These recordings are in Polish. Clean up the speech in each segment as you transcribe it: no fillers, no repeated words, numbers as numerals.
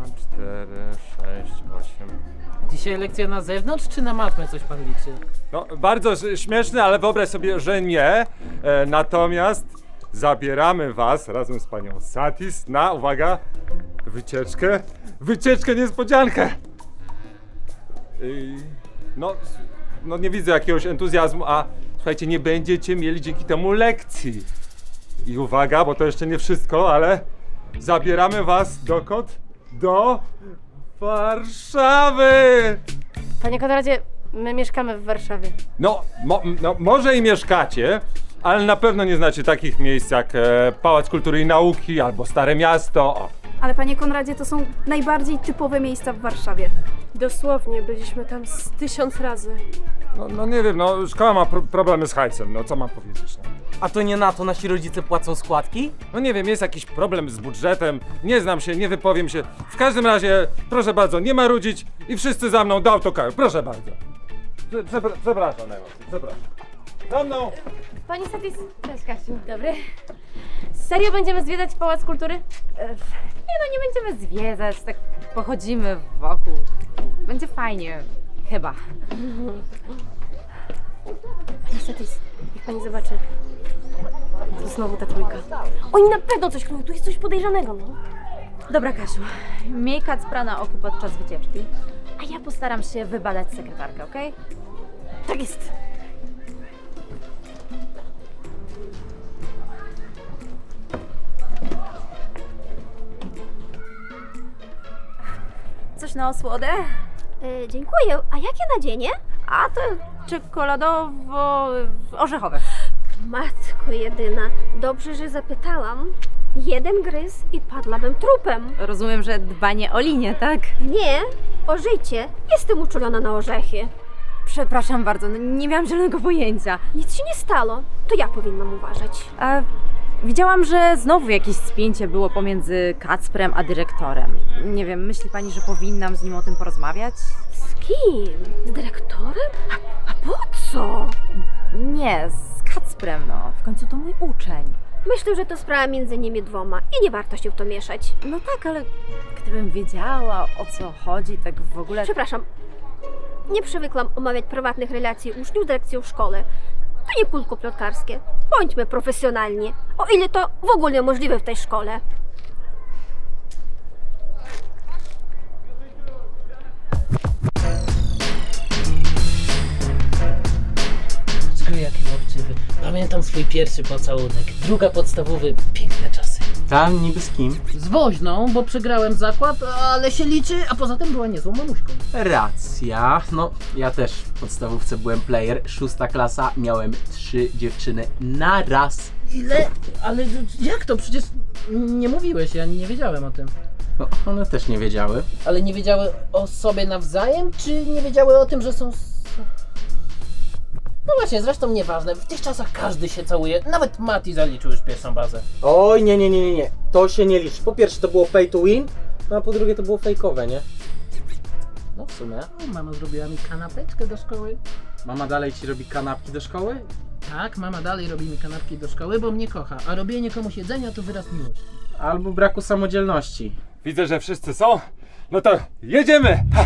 4, 6, 8. Dzisiaj lekcja na zewnątrz, czy na matmę coś pan liczy? No, bardzo śmieszne, ale wyobraź sobie, że nie. Natomiast zabieramy was razem z panią Satis na, uwaga, wycieczkę. Wycieczkę niespodziankę. No nie widzę jakiegoś entuzjazmu, a słuchajcie, nie będziecie mieli dzięki temu lekcji. I uwaga, bo to jeszcze nie wszystko, ale zabieramy was dokąd? Do Warszawy! Panie Konradzie, my mieszkamy w Warszawie. No, może i mieszkacie, ale na pewno nie znacie takich miejsc jak Pałac Kultury i Nauki albo Stare Miasto. O. Ale panie Konradzie, to są najbardziej typowe miejsca w Warszawie. Dosłownie, byliśmy tam z 1000 razy. No nie wiem, no szkoła ma problemy z hajsem, no co mam powiedzieć, no. A to nie na to nasi rodzice płacą składki? No nie wiem, jest jakiś problem z budżetem, nie znam się, nie wypowiem się. W każdym razie, proszę bardzo, nie marudzić i wszyscy za mną do autokaru, proszę bardzo. Przepraszam najmocniej, przepraszam. Za mną! Pani Satis, cześć Kasiu. Dobry. Serio będziemy zwiedzać Pałac Kultury? Nie no, nie będziemy zwiedzać, tak pochodzimy wokół. Będzie fajnie, chyba. Pani Satis, niech pani zobaczy. To znowu ta trójka. Oni na pewno coś knują, tu jest coś podejrzanego, no. Dobra Kasiu, miej kacpra na oku podczas wycieczki, a ja postaram się wybadać sekretarkę, okej? Tak jest. Coś na osłodę? Dziękuję. A jakie nadzienie? A to czekoladowo-orzechowe. Matko jedyna, dobrze, że zapytałam. Jeden gryz i padłabym trupem. Rozumiem, że dbanie o linię, tak? Nie, o życie. Jestem uczulona na orzechy. Przepraszam bardzo, no nie miałam zielonego pojęcia. Nic się nie stało. To ja powinnam uważać. A widziałam, że znowu jakieś spięcie było pomiędzy Kacprem a dyrektorem. Nie wiem, myśli pani, że powinnam z nim o tym porozmawiać? Z kim? Z dyrektorem? A po co? Nie, z Kacprem, no. W końcu to mój uczeń. Myślę, że to sprawa między nimi dwoma i nie warto się w to mieszać. No tak, ale gdybym wiedziała, o co chodzi, tak w ogóle... Przepraszam, nie przywykłam omawiać prywatnych relacji uczniów z dyrekcją w szkole. To nie kółko plotkarskie. Bądźmy profesjonalni, o ile to w ogóle możliwe w tej szkole. Jaki łapczywy. Pamiętam swój pierwszy pocałunek, druga podstawowy, piękne czasy. Tam niby z kim? Z woźną, bo przegrałem zakład, ale się liczy, a poza tym była niezłą mamuśką. Racja. No, ja też w podstawówce byłem player, 6. klasa, miałem 3 dziewczyny na raz. Ile? Ale jak to? Przecież nie mówiłeś, ja nie wiedziałem o tym. No, one też nie wiedziały. Ale nie wiedziały o sobie nawzajem, czy nie wiedziały o tym, że są... No właśnie, zresztą nieważne, w tych czasach każdy się całuje, nawet Mati zaliczył już pierwszą bazę. Oj, nie. To się nie liczy. Po pierwsze to było pay to win, no a po drugie to było fejkowe, nie? No w sumie, mama zrobiła mi kanapeczkę do szkoły. Mama dalej ci robi kanapki do szkoły? Tak, mama dalej robi mi kanapki do szkoły, bo mnie kocha, a robienie komuś jedzenia to wyraz miłości. Albo braku samodzielności. Widzę, że wszyscy są. No to jedziemy! Ha!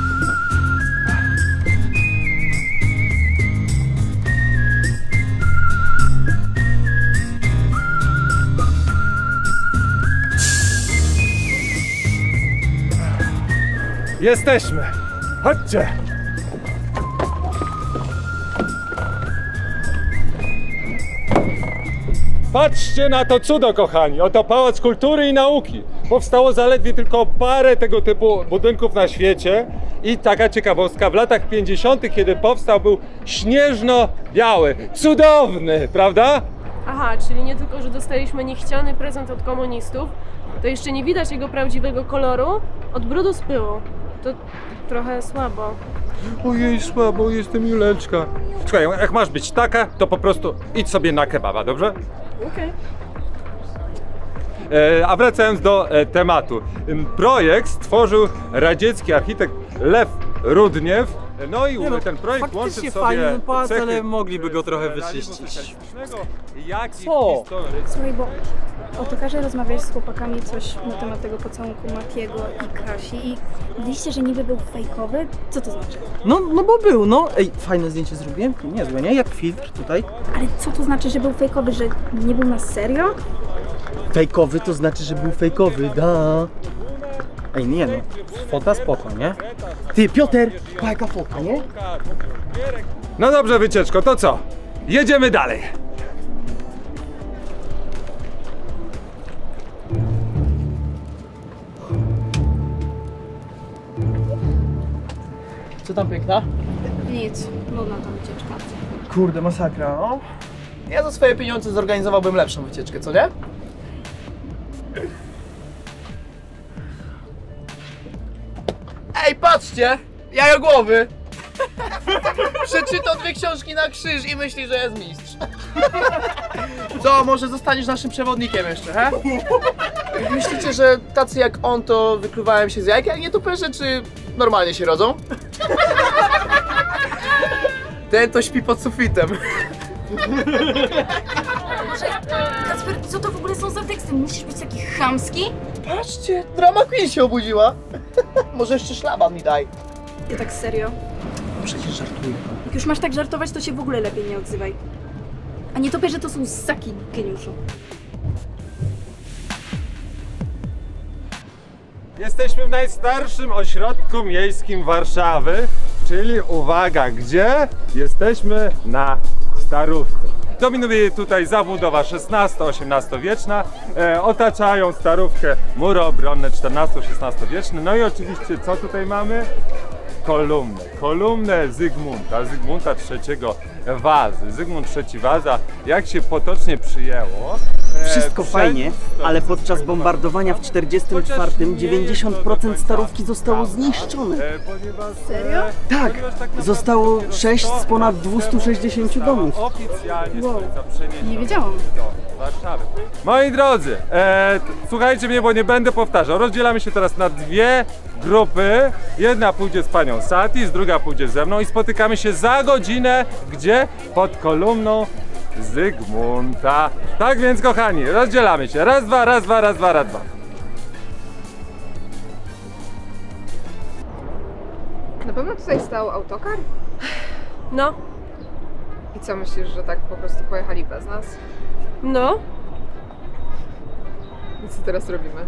Jesteśmy! Chodźcie! Patrzcie na to cudo, kochani! Oto Pałac Kultury i Nauki. Powstało zaledwie tylko parę tego typu budynków na świecie. I taka ciekawostka, w latach 50., kiedy powstał, był śnieżno-biały. Cudowny, prawda? Aha, czyli nie tylko, że dostaliśmy niechciany prezent od komunistów, to jeszcze nie widać jego prawdziwego koloru od brudu z pyłu. To trochę słabo. Ojej, słabo, jestem Juleczka. Słuchaj, jak masz być taka, to po prostu idź sobie na kebaba, dobrze? Okej. A wracając do tematu. Projekt stworzył radziecki architekt Lew Rudniew No i Nie no, ten projekt łączy faktycznie w sobie fajny ten pałac, cechy, ale mogliby go trochę realizmu wyczyścić. socjalistycznego, jak i Co? historyki. Słuchaj, bo autokarze rozmawiałeś z chłopakami coś na temat tego pocałunku Matiego i Kasi i mówiliście, że niby był fejkowy? Co to znaczy? No bo był, no. Ej, fajne zdjęcie zrobiłem? Niezłe, nie? Jak filtr tutaj. Ale co to znaczy, że był fejkowy, że nie był na serio? Fejkowy to znaczy, że był fejkowy, da. Ej, nie no. Fota spoko, nie? Ty, Piotr, pa jaka fotka, nie? No dobrze, wycieczko, to co? Jedziemy dalej. Co tam piękna? Nic, nudna ta wycieczka. Kurde, masakra, no. Ja za swoje pieniądze zorganizowałbym lepszą wycieczkę, co nie? Ej, patrzcie! Jajogłowy! Przeczytał 2 książki na krzyż i myśli, że jest mistrz. Co, może zostaniesz naszym przewodnikiem jeszcze, he? Myślicie, że tacy jak on to wykluwają się z jajka, jak nietoperze, czy normalnie się rodzą? Ten to śpi pod sufitem. Kacper, co to w ogóle są za teksty? Musisz być taki chamski? Patrzcie, drama queen się obudziła. Może jeszcze szlaban mi daj. Ja tak serio. Przecież żartuję. Jak już masz tak żartować, to się w ogóle lepiej nie odzywaj. A nie topie, że to są ssaki, geniuszu. Jesteśmy w najstarszym ośrodku miejskim Warszawy, czyli uwaga, gdzie? Jesteśmy na Starówce. Dominuje tutaj zabudowa XVI-XVIII wieczna, otaczają Starówkę mury obronne XIV-XVI wieczne. No i oczywiście co tutaj mamy? Kolumnę Zygmunta III Wazy. Zygmunt III Waza, jak się potocznie przyjęło. Wszystko fajnie, ale podczas bombardowania w 1944 90% Starówki zostało zniszczone. Serio? Tak, zostało 6 z ponad 260 domów. Oficjalnie Wow, stolica przeniesiona nie wiedziałam. do Warszawy. Moi drodzy, słuchajcie mnie, bo nie będę powtarzał. Rozdzielamy się teraz na 2 grupy. Jedna pójdzie z panią Satis, druga pójdzie ze mną i spotykamy się za godzinę, gdzie? Pod kolumną Zygmunta. Tak więc, kochani, rozdzielamy się. Raz, dwa, raz, dwa, raz, dwa, raz, dwa. Na pewno tutaj stał autokar? No, I co, myślisz, że tak po prostu pojechali bez nas? no, I co teraz robimy?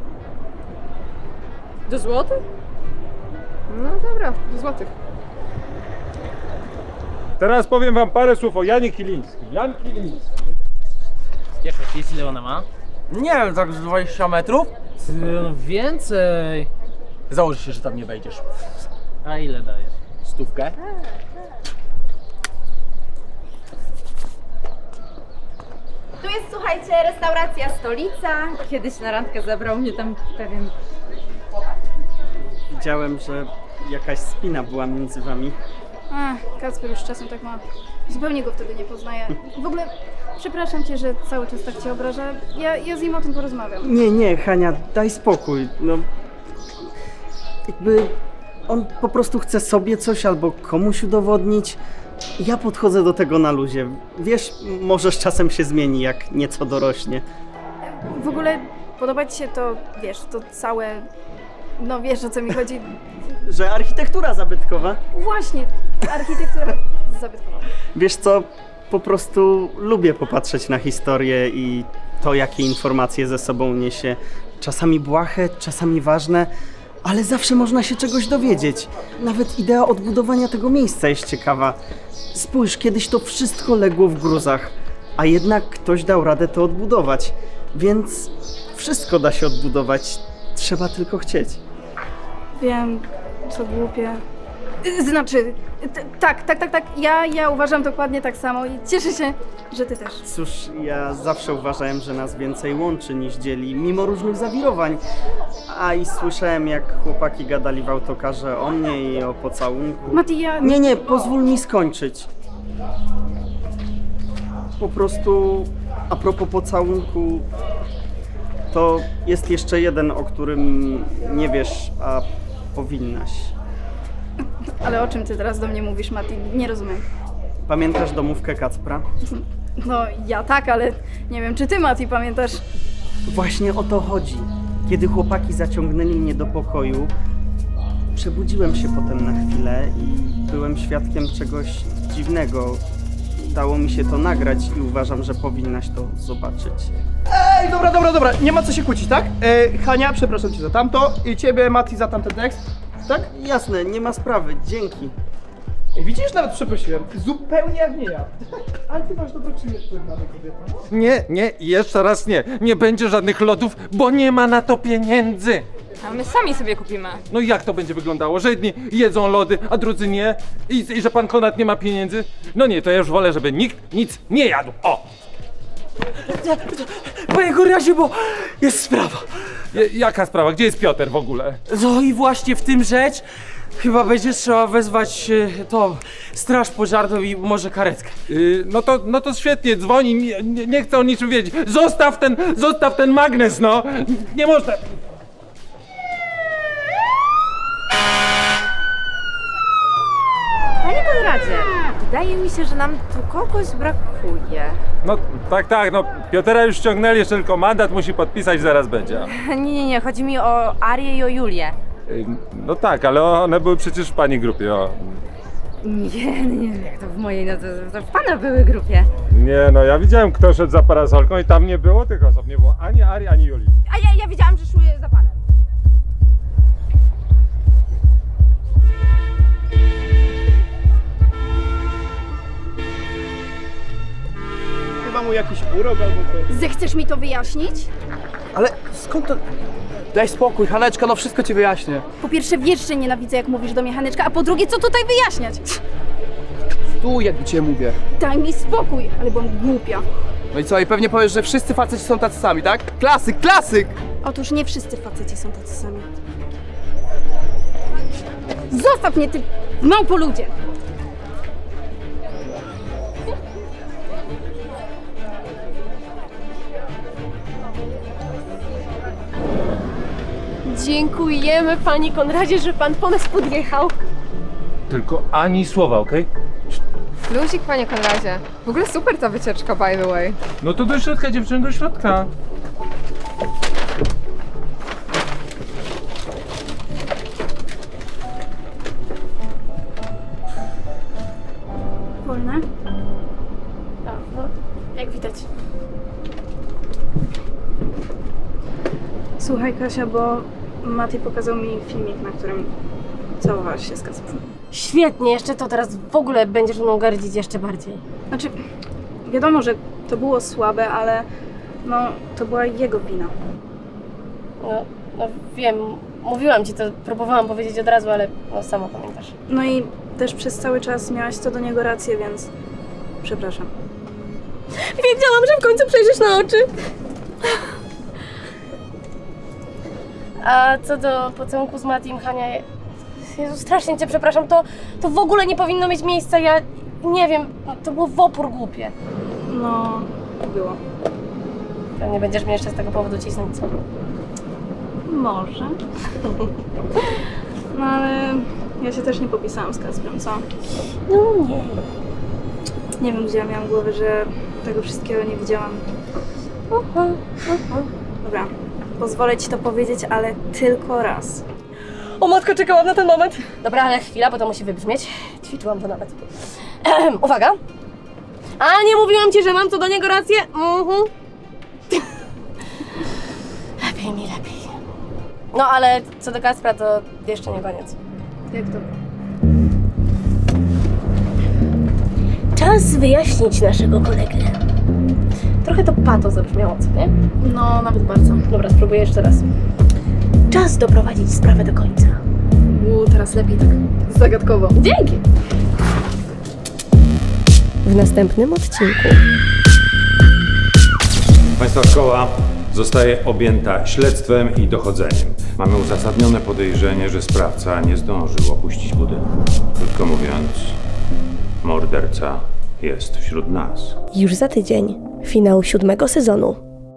do Złotych? No dobra, do Złotych. Teraz powiem wam parę słów o Janie Kilińskim. Jan Kiliński. Jak myślisz, ile ona ma? Nie wiem, tak z 20 metrów? No więcej. Założę się, że tam nie wejdziesz. A ile dajesz? 100. Tu jest, słuchajcie, restauracja Stolica. Kiedyś na randkę zabrał mnie tam pewien... Widziałem, że jakaś spina była między wami. Ach, Kacper już czasem tak ma. Zupełnie go wtedy nie poznaję. W ogóle przepraszam cię, że cały czas tak cię obraża. Ja z nim o tym porozmawiam. Nie, Hania, daj spokój. No, jakby on po prostu chce sobie coś albo komuś udowodnić. Ja podchodzę do tego na luzie. Wiesz, może z czasem się zmieni, jak nieco dorośnie. W ogóle podoba ci się to, wiesz, to całe... No wiesz, o co mi chodzi. Że architektura zabytkowa. Właśnie, architektura zabytkowa. Wiesz co, po prostu lubię popatrzeć na historię i to, jakie informacje ze sobą niesie. Czasami błahe, czasami ważne, ale zawsze można się czegoś dowiedzieć. Nawet idea odbudowania tego miejsca jest ciekawa. Spójrz, kiedyś to wszystko legło w gruzach, a jednak ktoś dał radę to odbudować. Więc wszystko da się odbudować, trzeba tylko chcieć. Wiem, co głupie. Znaczy, tak. Ja uważam dokładnie tak samo i cieszę się, że ty też. Cóż, ja zawsze uważałem, że nas więcej łączy niż dzieli, mimo różnych zawirowań. A i słyszałem, jak chłopaki gadali w autokarze o mnie i o pocałunku. Mati, ja... Nie, pozwól mi skończyć. Po prostu, a propos pocałunku, to jest jeszcze jeden, o którym nie wiesz, a powinnaś. Ale o czym ty teraz do mnie mówisz, Mati? Nie rozumiem. Pamiętasz domówkę Kacpra? No, ja tak, ale nie wiem, czy ty, Mati, pamiętasz? Właśnie o to chodzi. Kiedy chłopaki zaciągnęli mnie do pokoju, przebudziłem się potem na chwilę i byłem świadkiem czegoś dziwnego. Dało mi się to nagrać i uważam, że powinnaś to zobaczyć. Ej, dobra, nie ma co się kłócić, tak? Hania, przepraszam cię za tamto i ciebie, Mati, za tamten tekst, tak? Jasne, nie ma sprawy, dzięki. Ej, widzisz, nawet przeprosiłem, zupełnie jak nie ja. Ale ty masz dobroczynny wpływ na tę kobietę. Nie, jeszcze raz nie. Nie będzie żadnych lodów, bo nie ma na to pieniędzy. A my sami sobie kupimy. No i jak to będzie wyglądało? Że jedni jedzą lody, a drudzy nie? I że pan Konrad nie ma pieniędzy? No nie, to ja już wolę, żeby nikt nic nie jadł. O! Panie Konradzie, bo jest sprawa. Jaka sprawa? Gdzie jest Piotr w ogóle? No i właśnie w tym rzecz. Chyba będzie trzeba wezwać straż pożarną i może karetkę. No to świetnie, dzwoni, nie chcę o niczym wiedzieć. Zostaw ten magnes, no! Nie można... Panie Konradzie, wydaje mi się, że nam tu kogoś brakuje. No tak, no Piotra już ściągnęli, jeszcze tylko mandat musi podpisać, zaraz będzie. Nie, chodzi mi o Arię i o Julię. No tak, ale one były przecież w pani grupie, o. Nie, jak to w mojej, no to w pana były grupie. Nie, no ja widziałem, kto szedł za parasolką i tam nie było tych osób, nie było ani Arii, ani Julii. A ja widziałam, że szły za panem. Chyba mu jakiś urok albo coś. Zechcesz mi to wyjaśnić? Ale skąd to... Daj spokój, Haneczka, no wszystko ci wyjaśnię. Po pierwsze, wiesz, że nienawidzę, jak mówisz do mnie, Haneczka, a po drugie, co tutaj wyjaśniać? Tu jak do ciebie mówię. Daj mi spokój, ale byłam głupia. No i co, i pewnie powiesz, że wszyscy faceci są tacy sami, tak? Klasyk! Otóż nie wszyscy faceci są tacy sami. Zostaw mnie, ty małpoludzie! Dziękujemy, panie Konradzie, że pan po nas podjechał. Tylko ani słowa, okej? Luzik, panie Konradzie. W ogóle super ta wycieczka, by the way. No to do środka, dziewczyny, do środka. Wolne? No, jak widać. Słuchaj, Kasia, bo Mati pokazał mi filmik, na którym całowałaś się z Kacprem. Świetnie, jeszcze to teraz w ogóle będziesz mną gardzić jeszcze bardziej. Znaczy, wiadomo, że to było słabe, ale no, to była jego wina. No wiem, mówiłam ci to, próbowałam powiedzieć od razu, ale no sama pamiętasz. No i też przez cały czas miałaś co do niego rację, więc przepraszam. Wiedziałam, że w końcu przejrzysz na oczy. A co do pocałunku z Matim, Hania, Jezu, strasznie cię przepraszam, to w ogóle nie powinno mieć miejsca, ja nie wiem, to było w opór głupie. No, było. Nie będziesz mnie jeszcze z tego powodu cisnąć, co? Może. No ale ja się też nie popisałam z Kacprem, co? No nie. Nie wiem, gdzie ja miałam głowę, że tego wszystkiego nie widziałam. Dobra, pozwolę ci to powiedzieć, ale tylko raz. O matko, czekałam na ten moment. Dobra, ale chwila, bo to musi wybrzmieć. Ćwiczyłam to nawet. Uwaga. A nie mówiłam ci, że mam co do niego rację? Lepiej mi, lepiej. No ale co do Kacpra, to jeszcze nie koniec. Jak to? Czas wyjaśnić naszego kolegę. Trochę to pato zabrzmiało, co nie? No, nawet bardzo. Dobra, spróbuję jeszcze raz. Czas doprowadzić sprawę do końca. Teraz lepiej tak zagadkowo. Dzięki! W następnym odcinku. Państwa szkoła zostaje objęta śledztwem i dochodzeniem. Mamy uzasadnione podejrzenie, że sprawca nie zdążył opuścić budynku. Krótko mówiąc, morderca jest wśród nas. Już za tydzień finał 7. sezonu.